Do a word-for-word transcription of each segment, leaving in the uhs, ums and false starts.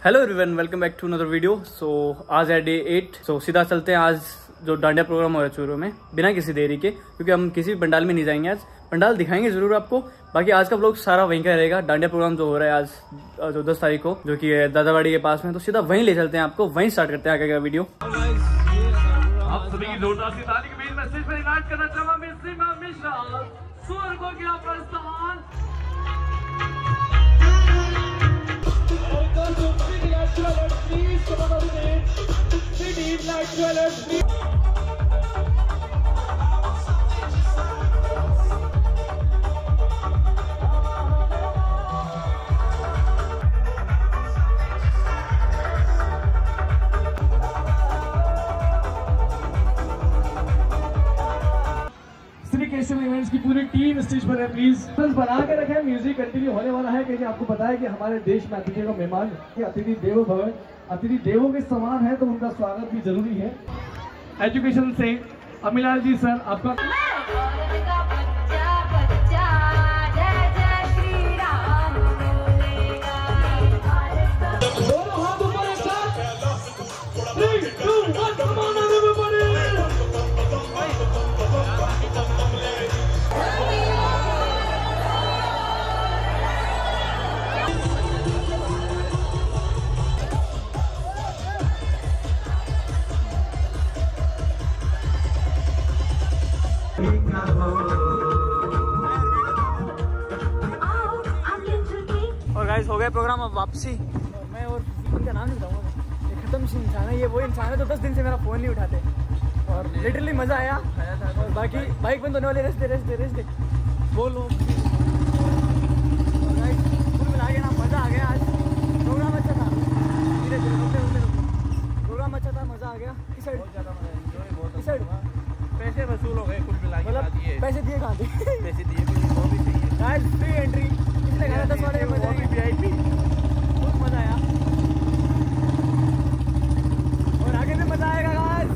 Hello everyone, welcome back to another video. So आज है day at. सो सीधा चलते हैं आज जो डांडिया प्रोग्राम हो रहा है चूरू में, बिना किसी देरी के, क्योंकि हम किसी भी पंडाल में नहीं जाएंगे। आज पंडाल दिखाएंगे जरूर आपको, बाकी आज का व्लॉग सारा वहीं का रहेगा। डांडिया प्रोग्राम जो हो रहा है आज जो दस तारीख को, जो कि है दादावाड़ी के पास में, तो सीधा वहीं ले चलते हैं आपको, वहीं स्टार्ट करते हैं आगे का वीडियो। आप सभी की जोरदार सी ताली के बीच मैसेज पर इनायत करना चाहूंगा मिश्रा मिश्रा स्वर्ग को क्या प्रस्थान। Please come on the stage. City Black Jewelers. Keshav events की पूरी टीम स्टेज पर है। प्लीज बना के रखें, म्यूजिक कंटिन्यू होने वाला है, क्योंकि आपको पता है कि हमारे देश में अतिथि का मेहमान कि अतिथि देवो भव, अतिथि देवों के समान है, तो उनका स्वागत भी जरूरी है। एजुकेशन से अमिलाल जी सर, आपका और गाइस हो गया प्रोग्राम, अब वापसी। मैं और इनका नाम नहीं बताऊंगा, ये खत्म सी इंसान है, ये वो इंसान है जो दस दिन से मेरा फ़ोन नहीं उठाते, और लिटरली मज़ा आया। और बाकी बाइक बंद होने वाली, रेस्ट दे रेस्ट दे रेस्ट दे बोलो। कुल मिला के ना मज़ा आ गया। आज प्रोग्राम अच्छा था, धीरे धीरे रुकते रुकते रुकते प्रोग्राम अच्छा था, मज़ा आ गया। इस साइड इस साइड पैसे वसूल हो गए कुल मिला के। मतलब पैसे दिए कहाँ थे? पैसे दिए वो भी चाहिए। फ्री एंट्री इसलिए गया दस वाले में, मजा आएगी। वी आई पी बहुत मजा आया, और आगे भी मजा आएगा गाइस।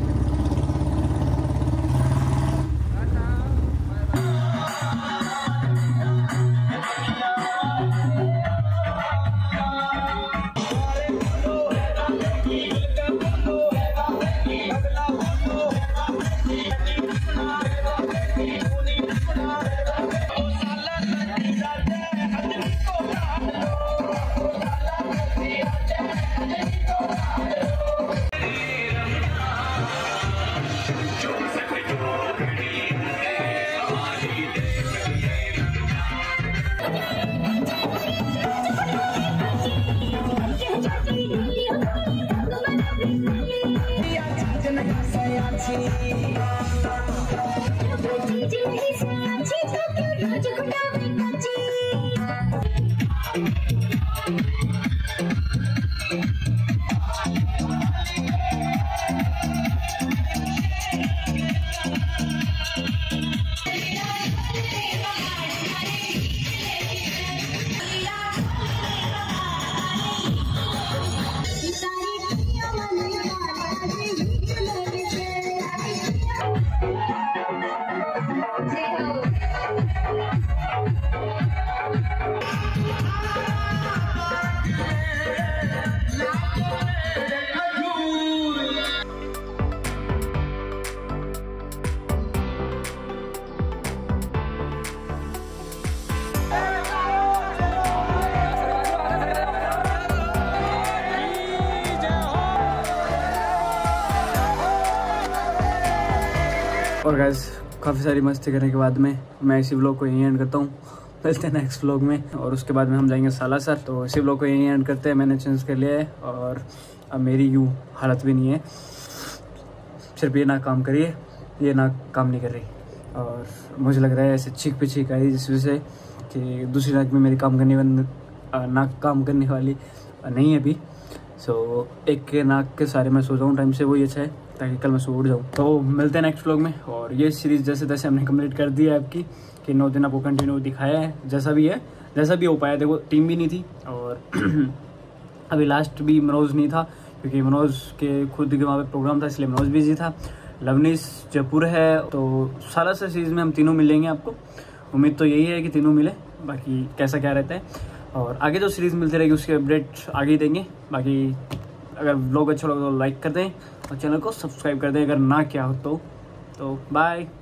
और गाइस काफ़ी सारी मस्ती करने के बाद में मैं इसी व्लॉग को यहीं एंड करता हूँ। मिलते हैं नेक्स्ट व्लॉग में, और उसके बाद में हम जाएंगे सालासर। तो इसी व्लॉग को यहीं एंड करते हैं। मैंने चेंज कर लिया है, और अब मेरी यूँ हालत भी नहीं है, सिर्फ ये नाक काम करिए, ये नाक काम नहीं कर रही, और मुझे लग रहा है ऐसे चीख पे चीख आई, जिस वजह से कि दूसरी नाक में मेरी काम करने वाली नाक काम करने वाली नहीं है अभी। सो एक के नाक के सारे मैं सो जाऊँ टाइम से, वही अच्छा है, ताकि कल मैं सो उठ जाऊँ। तो मिलते हैं नेक्स्ट व्लॉग में। और ये सीरीज़ जैसे तैसे हमने कंप्लीट कर दी है आपकी, कि नौ दिन आपको कंटिन्यू दिखाया है, जैसा भी है जैसा भी हो पाया। देखो टीम भी नहीं थी, और अभी लास्ट भी मनोज नहीं था, क्योंकि मनोज के खुद के वहाँ पे प्रोग्राम था, इसलिए मनोज बिजी था। लवनीश जयपुर है, तो सालासर सीरीज में हम तीनों मिलेंगे आपको। उम्मीद तो यही है कि तीनों मिले, बाकी कैसा क्या रहता है और आगे जो सीरीज़ मिलती रहेगी उसके अपडेट आगे ही देंगे। बाकी अगर व्लॉग अच्छा लगे तो लाइक कर दें और चैनल को सब्सक्राइब कर दें अगर ना किया हो तो। तो बाय।